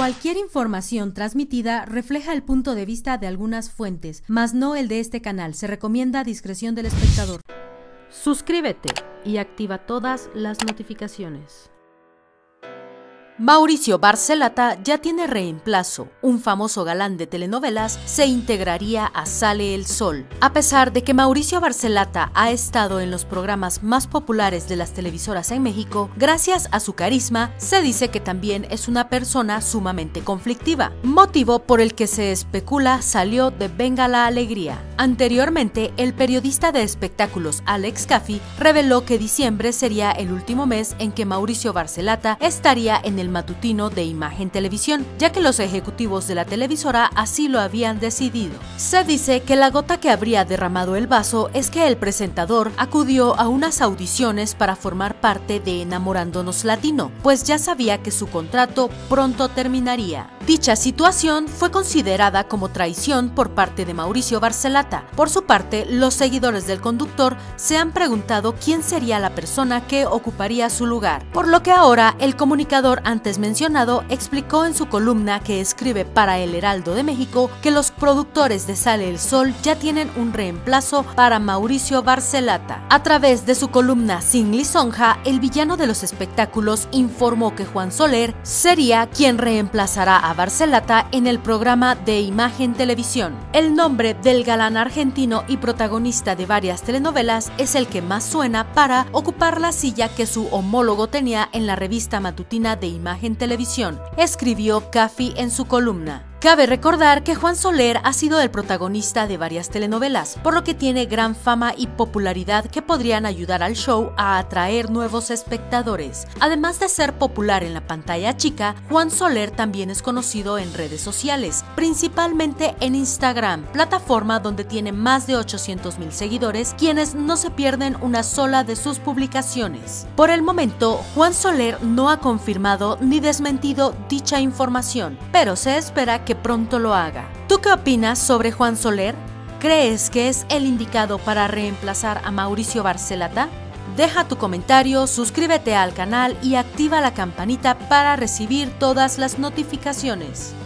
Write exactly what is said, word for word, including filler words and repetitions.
Cualquier información transmitida refleja el punto de vista de algunas fuentes, mas no el de este canal. Se recomienda discreción del espectador. Suscríbete y activa todas las notificaciones. Mauricio Barcelata ya tiene reemplazo. Un famoso galán de telenovelas se integraría a Sale el Sol. A pesar de que Mauricio Barcelata ha estado en los programas más populares de las televisoras en México, gracias a su carisma, se dice que también es una persona sumamente conflictiva, motivo por el que se especula salió de Venga la Alegría. Anteriormente, el periodista de espectáculos Alex Caffi reveló que diciembre sería el último mes en que Mauricio Barcelata estaría en el matutino de Imagen Televisión, ya que los ejecutivos de la televisora así lo habían decidido. Se dice que la gota que habría derramado el vaso es que el presentador acudió a unas audiciones para formar parte de Enamorándonos Latino, pues ya sabía que su contrato pronto terminaría. Dicha situación fue considerada como traición por parte de Mauricio Barcelata. Por su parte, los seguidores del conductor se han preguntado quién sería la persona que ocuparía su lugar, por lo que ahora el comunicador antes mencionado explicó en su columna que escribe para El Heraldo de México que los productores de Sale el Sol ya tienen un reemplazo para Mauricio Barcelata. A través de su columna Sin Lisonja, el villano de los espectáculos informó que Juan Soler sería quien reemplazará a Barcelata en el programa de Imagen Televisión. El nombre del galán argentino y protagonista de varias telenovelas es el que más suena para ocupar la silla que su homólogo tenía en la revista matutina de Imagen Televisión, escribió Caffi en su columna. Cabe recordar que Juan Soler ha sido el protagonista de varias telenovelas, por lo que tiene gran fama y popularidad que podrían ayudar al show a atraer nuevos espectadores. Además de ser popular en la pantalla chica, Juan Soler también es conocido en redes sociales, principalmente en Instagram, plataforma donde tiene más de ochocientos mil seguidores, quienes no se pierden una sola de sus publicaciones. Por el momento, Juan Soler no ha confirmado ni desmentido dicha información, pero se espera que pronto lo haga. ¿Tú qué opinas sobre Juan Soler? ¿Crees que es el indicado para reemplazar a Mauricio Barcelata? Deja tu comentario, suscríbete al canal y activa la campanita para recibir todas las notificaciones.